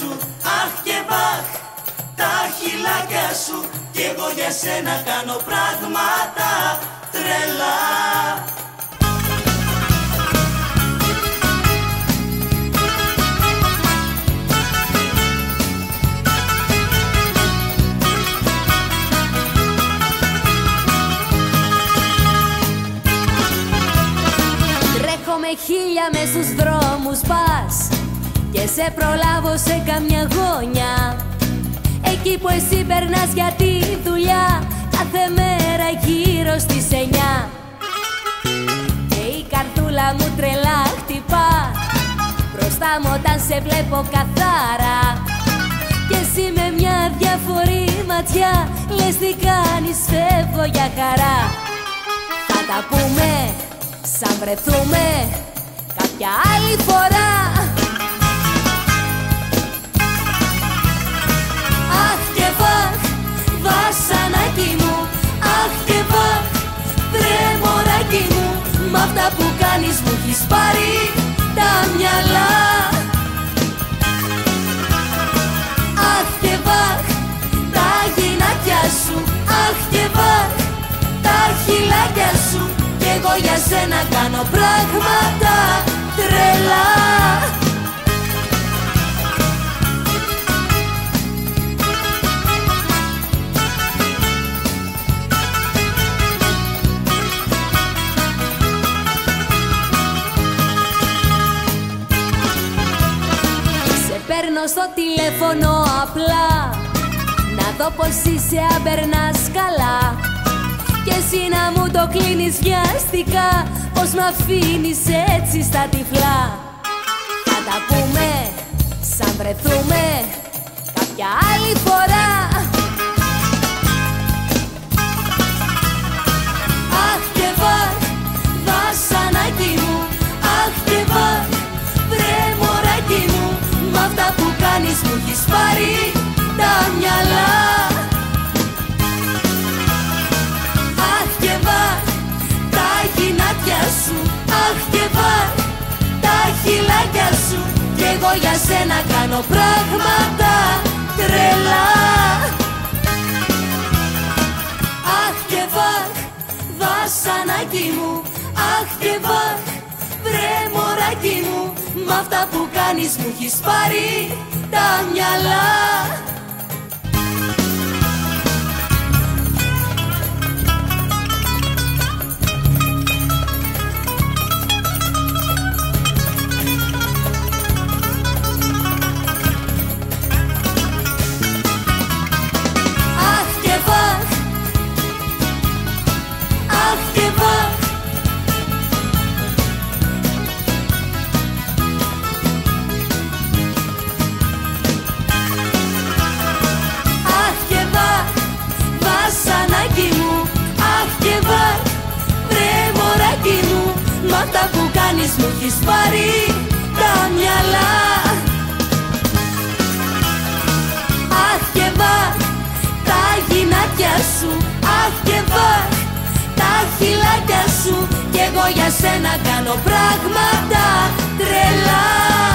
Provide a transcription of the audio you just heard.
σου, αχ και βαχ, τα χειλάκια σου, κι εγώ για σένα κάνω πράγματα τρελά. Με χίλια μες στους δρόμους πας και σε προλάβω σε καμιά γωνιά, εκεί που εσύ περνάς για τη δουλειά, κάθε μέρα γύρω στις 9. Και η καρδούλα μου τρελά χτυπά μπροστά μου όταν σε βλέπω καθαρά, και εσύ με μια διαφορή ματιά λες τι κάνεις, φεύγω για χαρά. Θα τα πούμε σαν βρεθούμε κάποια άλλη φορά. Αχ και βαχ, βασανάκι μου, αχ και βαχ, βρε μωράκι μου, μ' αυτά που κάνεις μου έχεις πάρει τα μυαλά. Αχ και βαχ, τα γυνάκια σου, αχ και βαχ, τα χειλάκια σου, κι εγώ για σένα κάνω πράγματα τρελά. Σε παίρνω στο τηλέφωνο απλά να δω πως είσαι, αν περνάς καλά, κι εσύ να μου το κλείνεις βιαστικά, πως μ' αφήνεις έτσι στα τυφλά. Θα τα πούμε σαν βρεθούμε κάποια άλλη φορά. Αχ και βαχ, βασανάκι μου, αχ και βαχ, βρε μωράκι μου, μ' αυτά που κάνεις μου έχεις πάρει τα μυαλά. Σου, αχ και βαχ, τα χειλάκια σου, κι εγώ για σένα κάνω πράγματα τρελά. Αχ και βαχ, βασανάκι μου, αχ και βαχ, βρε μωράκι μου, μ' αυτά που κάνεις μου έχεις πάρει τα μυαλά. Μ' αυτά που κάνεις μου έχεις πάρει τα μυαλά. Αχ και βαχ, τα γυνάκια σου, αχ και βαχ, τα χειλάκια σου, κι εγώ για σένα κάνω πράγματα τρελά.